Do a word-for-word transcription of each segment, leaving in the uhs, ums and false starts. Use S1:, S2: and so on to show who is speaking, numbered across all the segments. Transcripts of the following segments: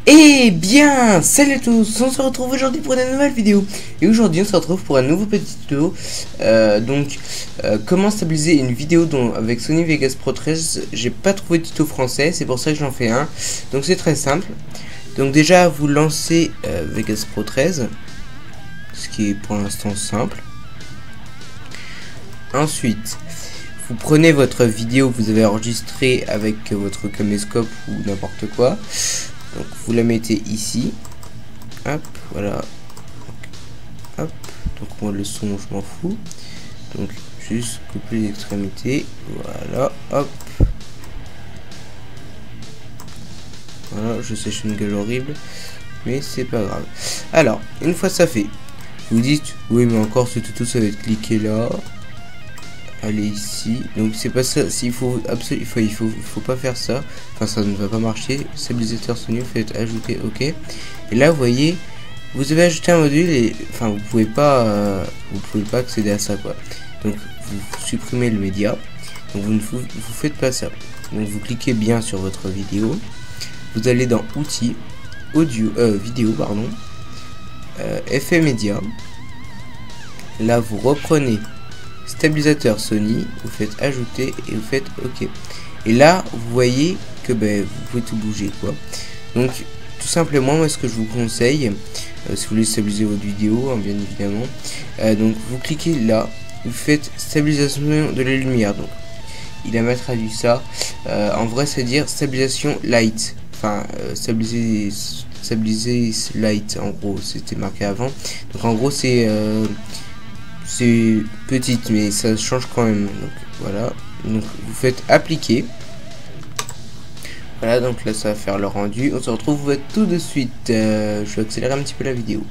S1: Eh bien, salut à tous, on se retrouve aujourd'hui pour une nouvelle vidéo. Et aujourd'hui on se retrouve pour un nouveau petit tuto. euh, Donc, euh, comment stabiliser une vidéo dont, avec Sony Vegas Pro treize. J'ai pas trouvé de tuto français, c'est pour ça que j'en fais un. Donc c'est très simple. Donc déjà vous lancez euh, Vegas Pro treize, ce qui est pour l'instant simple. Ensuite, vous prenez votre vidéo que vous avez enregistrée avec votre caméscope ou n'importe quoi. Donc vous la mettez ici. Hop, voilà. Hop. Donc moi le son je m'en fous. Donc juste couper l'extrémité. Voilà. Hop. Voilà, je sais, je suis une gueule horrible, mais c'est pas grave. Alors, une fois ça fait, vous dites oui mais encore ce tuto ça va être cliqué là. Allez ici, donc c'est pas ça, s'il faut absolument, il faut, il faut, il faut pas faire ça, enfin ça ne va pas marcher. Stabilisateur Sony, vous faites ajouter, ok. Et là vous voyez, vous avez ajouté un module et enfin vous pouvez pas, euh, vous pouvez pas accéder à ça quoi. Donc vous supprimez le média, donc vous ne vous, vous faites pas ça. Donc vous cliquez bien sur votre vidéo, vous allez dans outils, audio, euh, vidéo pardon, euh, effet média. Là vous reprenez stabilisateur Sony, vous faites ajouter et vous faites ok. Et là vous voyez que ben, vous pouvez tout bouger quoi. Donc tout simplement moi ce que je vous conseille, euh, si vous voulez stabiliser votre vidéo hein, bien évidemment, euh, donc vous cliquez là, vous faites stabilisation de la lumière. Donc il a mal traduit ça, euh, en vrai c'est dire stabilisation light, enfin euh, stabiliser stabiliser light en gros, c'était marqué avant. Donc en gros c'est euh, c'est petite mais ça change quand même. Donc voilà, donc vous faites appliquer. Voilà, donc là ça va faire le rendu. On se retrouve tout de suite. euh, je vais accélérer un petit peu la vidéo.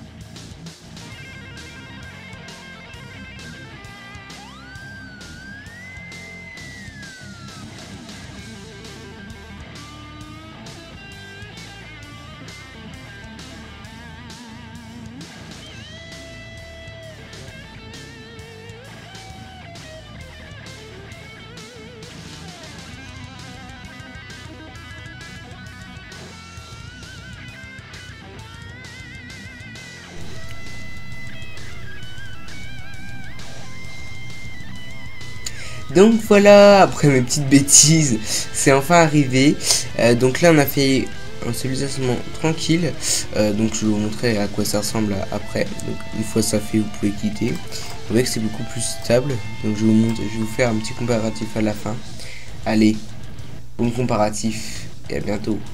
S1: Donc voilà, après mes petites bêtises, c'est enfin arrivé. Euh, donc là on a fait un stabilisation tranquille. Euh, donc je vais vous montrer à quoi ça ressemble après. Donc une fois ça fait, vous pouvez quitter. Vous voyez que c'est beaucoup plus stable. Donc je vais vous montrer, je vais vous faire un petit comparatif à la fin. Allez, bon comparatif et à bientôt.